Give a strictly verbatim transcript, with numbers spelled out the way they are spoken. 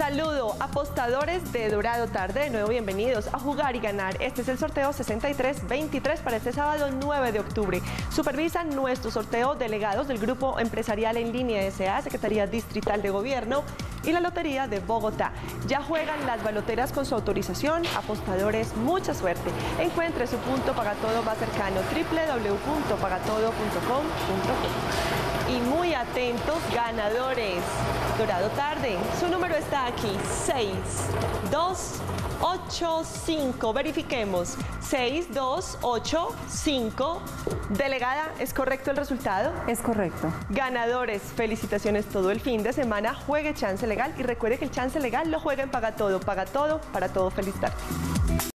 Saludo, apostadores de Dorado Tarde, de nuevo bienvenidos a Jugar y Ganar. Este es el sorteo sesenta y tres veintitrés para este sábado nueve de octubre. Supervisan nuestro sorteo delegados del Grupo Empresarial en Línea S A, Secretaría Distrital de Gobierno y la Lotería de Bogotá. Ya juegan las baloteras con su autorización. Apostadores, mucha suerte. Encuentre su punto Pagatodo más cercano, doble u doble u doble u punto pagatodo punto com punto co. Y muy atentos, ganadores. Dorado Tarde, su número está aquí, seis dos ocho cinco. Verifiquemos, seis dos ocho cinco. Delegada, ¿es correcto el resultado? Es correcto. Ganadores, felicitaciones todo el fin de semana. Juegue Chance Legal y recuerde que el Chance Legal lo juega en Pagatodo. Pagatodo, para todo, feliz tarde.